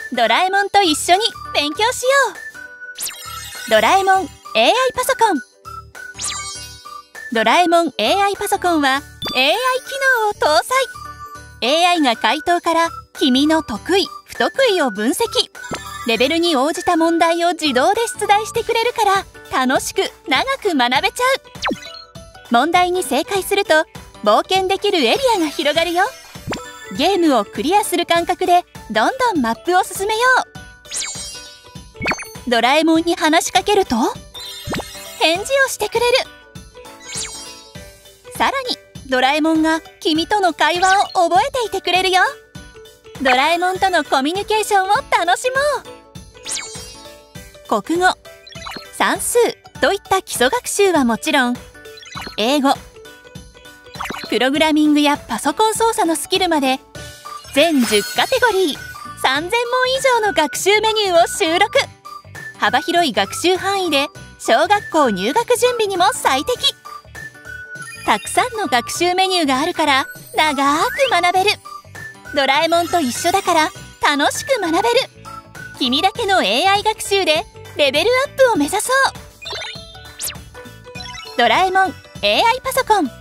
ドラえもんと一緒に勉強しよう。ドラえもん AI パソコン。ドラえもん AI パソコンは AI 機能を搭載。 AI が回答から君の得意不得意を分析。レベルに応じた問題を自動で出題してくれるから楽しく長く学べちゃう。問題に正解すると冒険できるエリアが広がるよ。ゲームをクリアする感覚でどんどんマップを進めよう。ドラえもんに話しかけると返事をしてくれる。さらにドラえもんが君との会話を覚えていてくれるよ。ドラえもんとのコミュニケーションを楽しもう。国語、算数といった基礎学習はもちろん、英語、プログラミングやパソコン操作のスキルまで全10カテゴリー3000問以上の学習メニューを収録。幅広い学習範囲で小学校入学準備にも最適。たくさんの学習メニューがあるから長く学べる。ドラえもんと一緒だから楽しく学べる。君だけの AI 学習でレベルアップを目指そう。ドラえもん AI パソコン。